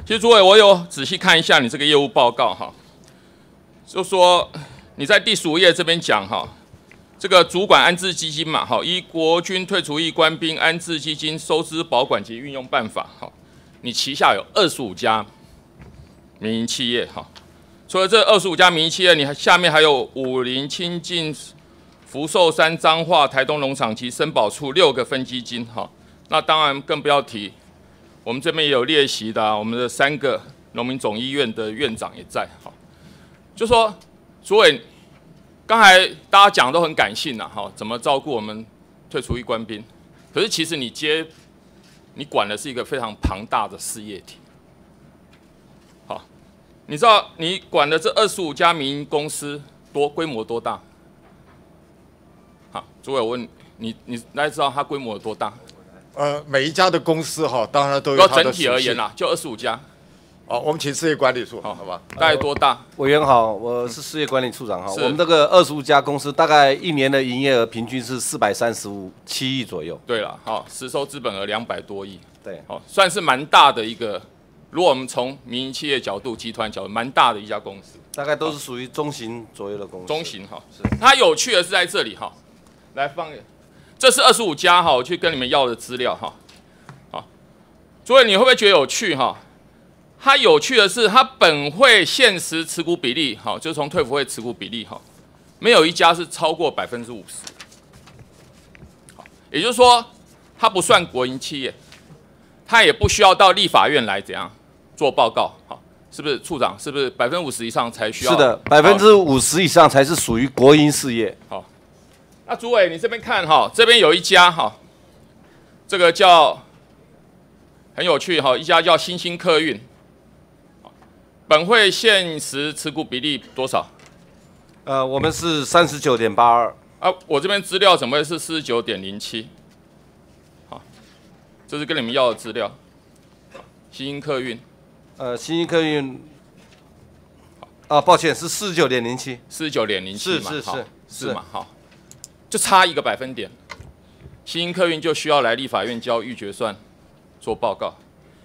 其实诸位，我有仔细看一下你这个业务报告哈，就说你在第15页这边讲哈，这个主管安置基金嘛，哈，依国军退除役官兵安置基金收支保管及运用办法，哈，你旗下有25家民营企业哈，除了这25家民营企业，你下面还有武林、清境、福寿山、彰化、台东农场及生保处6个分基金哈，那当然更不要提。我们这边也有列席的、我们的3个农民总医院的院长也在，哈，就说主委，刚才大家讲的都很感性呐，哈，怎么照顾我们退出役官兵？可是其实你管的是一个非常庞大的事业体，好，你知道你管的这25家民营公司规模多大？好，主委，我问你大家知道它规模有多大？ 每一家的公司哈，当然都有它的整体而言啦，就25家。 哦，我们请事业管理处，好吧？ 大概多大？ 委员好，我是事业管理处长哈。我们这个25家公司大概1年的营业额平均是437亿左右。 对了，好，实收资本额200多亿。 对， 好，算是蛮大的一个。如果我们从民营企业角度、集团角度，蛮大的一家公司。 大概都是属于中型左右的公司。 中型哈，是。它有趣的是在这里哈，来放。这是25家哈，我去跟你们要的资料哈。好，诸位你会不会觉得有趣哈？它有趣的是，它本会现实持股比例哈，就从退辅会持股比例哈，没有一家是超过50%。好，也就是说，它不算国营企业，它也不需要到立法院来怎样做报告。好，是不是处长？是不是50%以上才需要？ 是的，50%以上才是属于国营事业。 好。那主委，你这边看哈，这边有一家哈，这个叫很有趣哈，一家叫新兴客运，本会现实持股比例多少？ 我们是39.82。 啊，我这边资料怎么会是49.07？好，这是跟你们要的资料。新兴客运， 新兴客运，抱歉，是49.07。 49.07嘛，是嘛，好。就差1个百分点，新兴客运就需要来立法院交预决算做报告。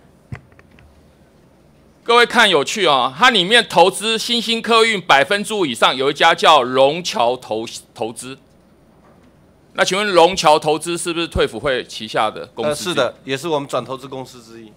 各位看有趣啊，它里面投资新兴客运5%以上，有一家叫龙桥投资。那请问龙桥投资是不是退辅会旗下的公司？ 是的，也是我们转投资公司之一。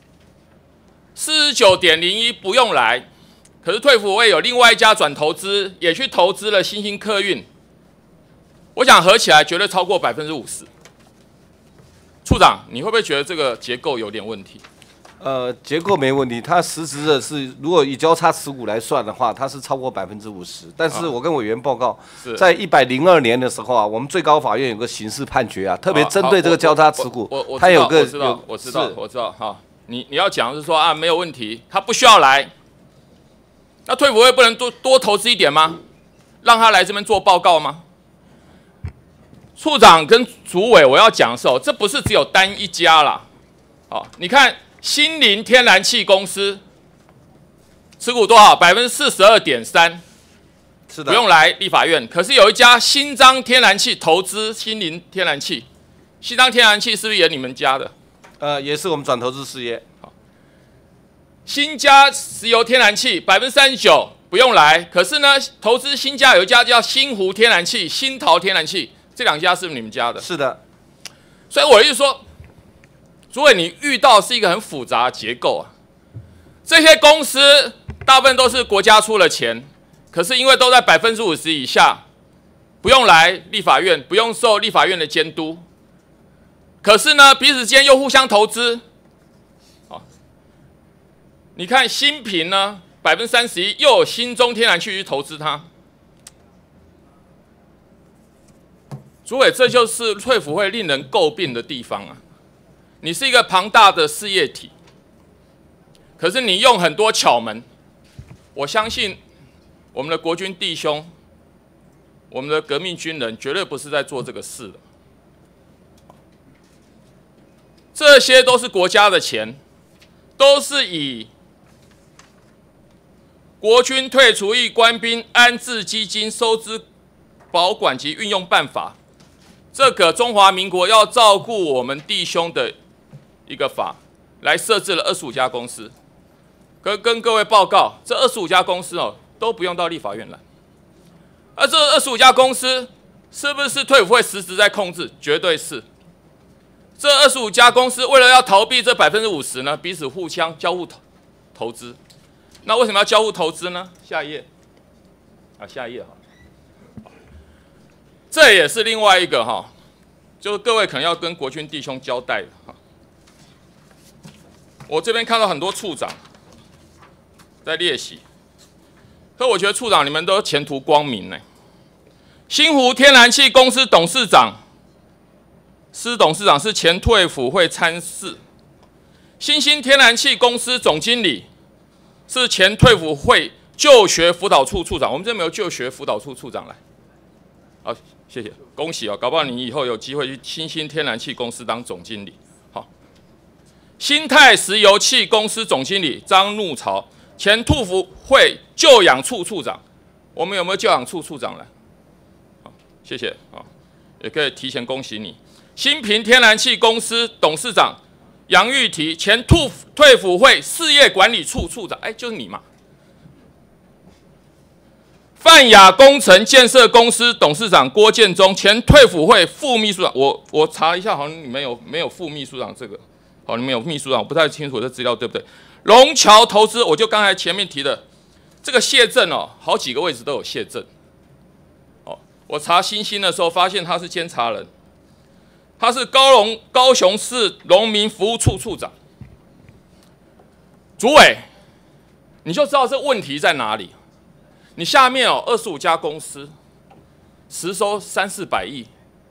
49.01不用来，可是退辅会有另外一家转投资也去投资了新兴客运。我想合起来绝对超过50%。处长，你会不会觉得这个结构有点问题？ 结构没问题，它实质的是，如果以交叉持股来算的话，它是超过50%。但是我跟委员报告，在102年的时候啊，我们最高法院有个刑事判决啊，特别针对这个交叉持股，它有个我知道哈，你要讲的是说啊，没有问题，他不需要来，那退辅会不能多投资一点吗？让他来这边做报告吗？处长跟主委，我要讲的是哦，这不是只有单一家啦。好，你看新林天然气公司持股多少？42.3%，是的，不用来立法院。可是有一家新章天然气投资新林天然气，新章天然气是不是也你们家的？ 也是我们转投资事业。 好，新家石油天然气39%不用来，可是呢，投资新家有一家叫新湖天然气、新桃天然气。这2家是不是你们家的？ 是的， 所以我的意思说，诸位你遇到是一个很复杂的结构啊。这些公司大部分都是国家出了钱，可是因为都在50%以下，不用来立法院，不用受立法院的监督。可是呢，彼此间又互相投资。好，你看新平呢，31%又有新中天然气去投资它。主委，这就是退辅会令人诟病的地方啊！你是一个庞大的事业体，可是你用很多巧门。我相信我们的国军弟兄，我们的革命军人绝对不是在做这个事的。这些都是国家的钱，都是以国军退除役官兵安置基金收支保管及运用办法。这个中华民国要照顾我们弟兄的一个法，来设置了25家公司。 跟各位报告，这25家公司哦都不用到立法院来，而这25家公司是不是退辅会实质在控制？绝对是。这25家公司为了要逃避这50%呢，彼此互相交互投资。那为什么要交互投资呢？下一页，下一页哈。这也是另外一个哈，就是各位可能要跟国军弟兄交代的哈。我这边看到很多处长在列席，可我觉得处长你们都前途光明呢。新湖天然气公司董事长、董事长是前退辅会参事，新兴天然气公司总经理是前退辅会就学辅导处处长。我们这边没有就学辅导处处长来，好，谢谢，恭喜哦，搞不好你以后有机会去新兴天然气公司当总经理。好，新泰石油气公司总经理张怒潮，前退辅会就养处处长。我们有没有就养处处长来？好，谢谢啊，也可以提前恭喜你。新平天然气公司董事长杨玉缇，前退辅会事业管理处处长，就是你嘛。泛亚工程建设公司董事长郭建中，前退辅会副秘书长。我查一下，好像你们没有副秘书长这个，好，你们有秘书长，我不太清楚这资料对不对？龙桥投资，我就刚才前面提的这个谢震哦，好几个位置都有谢震。哦，我查新兴的时候发现他是监察人。他是高雄市农民服务处处长，主委，你就知道这问题在哪里。你下面哦25家公司，实收300-400亿，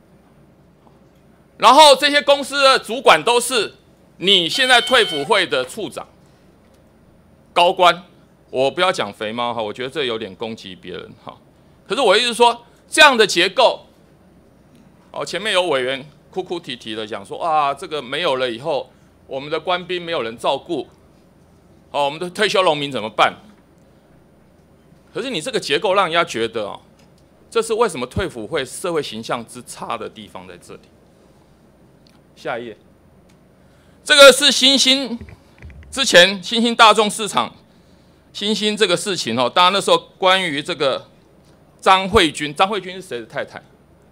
然后这些公司的主管都是你现在退辅会的处长、高官。我不要讲肥猫哈，我觉得这有点攻击别人哈。可是我意思是说，这样的结构，哦，前面有委员哭哭啼啼的讲说啊，这个没有了以后，我们的官兵没有人照顾，哦，我们的退休农民怎么办？可是你这个结构让人家觉得哦，这是为什么退辅会社会形象之差的地方在这里。下一页，这个是新兴之前新兴大众市场新兴这个事情哦，当然那时候关于这个张慧君是谁的太太？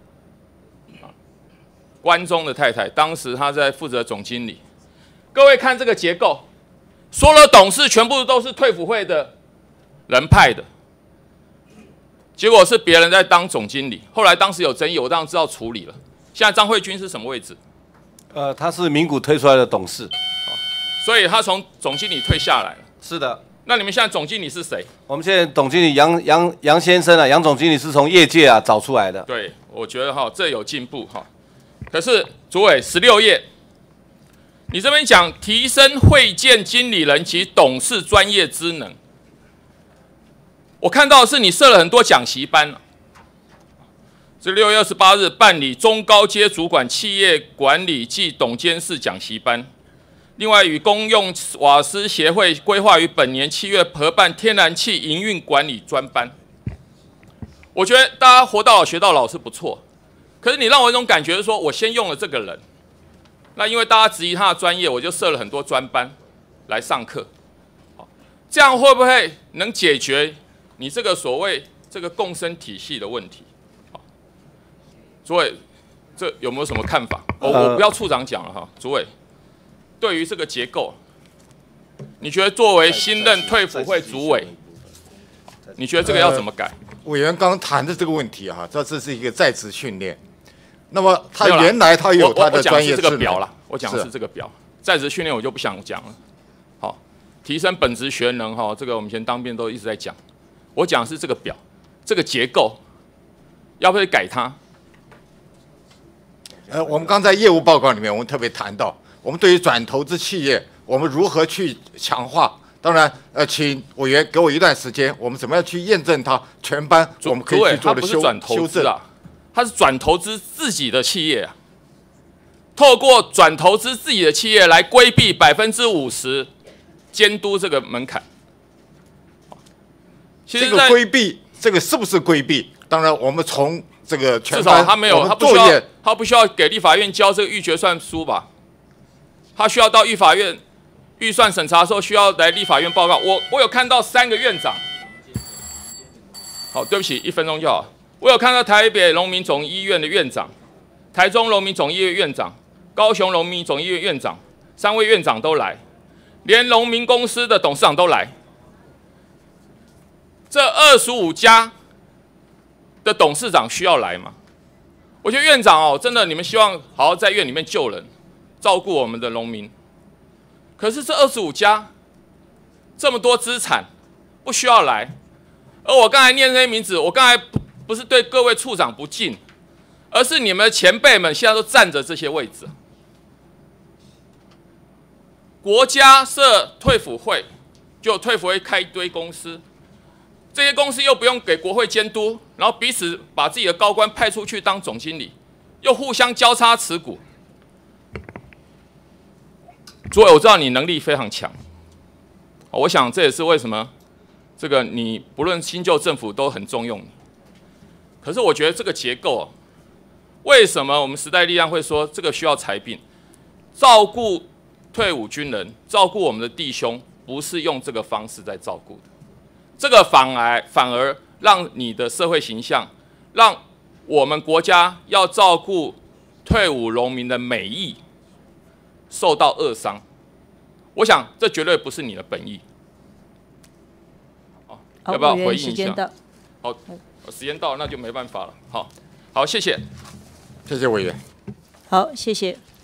关中的太太，当时她在负责总经理。各位看这个结构，所有董事全部都是退辅会的人派的，结果是别人在当总经理。后来当时有争议，我当然知道处理了。现在张慧君是什么位置？ 他是名股推出来的董事， 所以他从总经理退下来了。 是的。 那你们现在总经理是谁？ 我们现在总经理杨先生啊，杨总经理是从业界啊找出来的。 对，我觉得哈这有进步哈。可是主委16页，你这边讲提升会见经理人及董事专业知能，我看到的是你设了很多讲习班。这6月28日办理中高阶主管企业管理暨董监事讲习班，另外与公用瓦斯协会规划于本年7月合办天然气营运管理专班。我觉得大家活到老学到老是不错，可是你让我有一种感觉是说，我先用了这个人，那因为大家质疑他的专业，我就设了很多专班来上课。这样会不会能解决你这个所谓这个共生体系的问题？主委，这有没有什么看法？我不要处长讲了哈，主委，对于这个结构，你觉得作为新任退辅会主委，你觉得这个要怎么改？ 委员刚谈的这个问题哈，这是一个在职训练。那么他原来他有他的专业知能。我讲的是这个表啦，我讲的是这个表。在职训练我就不想讲了。好，提升本职学能哈，这个我们以前当兵都一直在讲。我讲的是这个表，这个结构，要不要改它？ 我们刚才业务报告里面，我们特别谈到，我们对于转投资企业，我们如何去强化？当然，请委员给我一段时间，我们怎么样去验证它？全班我们可以去做的修正啊，它是转投资自己的企业啊，透过转投资自己的企业来规避50%监督这个门槛。 其实这个规避，这个是不是规避？当然，我们从这个全班， 至少他没有，他不需要给立法院交这个预决算书吧？他需要到立法院预算审查的时候需要来立法院报告。我有看到3个院长，好，对不起，1分钟就好。我有看到台北荣民总医院的院长、台中荣民总医院院长、高雄荣民总医院院长，3位院长都来，连荣民公司的董事长都来。这25家的董事长需要来吗？我觉得院长哦，真的你们希望好好在院里面救人，照顾我们的农民。可是这25家这么多资产，不需要来。而我刚才念这些名字，我刚才不是对各位处长不敬，而是你们的前辈们现在都占着这些位置。国家设退辅会，就退辅会开一堆公司，这些公司又不用给国会监督，然后彼此把自己的高官派出去当总经理，又互相交叉持股。诸位，我知道你能力非常强，我想这也是为什么这个你不论新旧政府都很重用你。可是我觉得这个结构为什么我们时代力量会说这个需要裁并？照顾退伍军人，照顾我们的弟兄，不是用这个方式在照顾的。这个反而让你的社会形象，让我们国家要照顾退伍农民的美意受到扼伤。我想这绝对不是你的本意。要不要回应一下？好，时间到了，那就没办法了。好，谢谢， 谢谢委员。 好，谢谢。